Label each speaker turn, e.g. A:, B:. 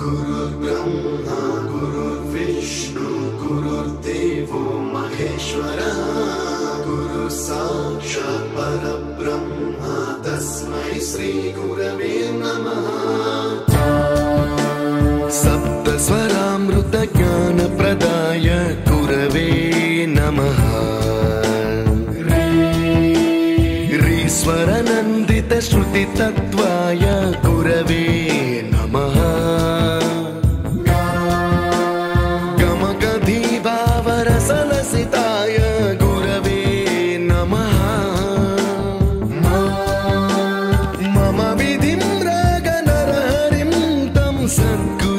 A: गुरुर्ब्रह्मा गुरुर्विष्णु गुरुर्देवो महेश्वरः गुरुः साक्षात् परब्रह्म तस्मै श्री गुरवे नमः। सप्तस्वरामृत ज्ञान प्रदाय गुरवे नमः। रीश्वर नन्दित श्रुति तत्वाय गुरवे नमः। गमगधीभावरसलसिताय गुरवे नमः। मम विधिं रागनरहरिं तं सद्गुरुं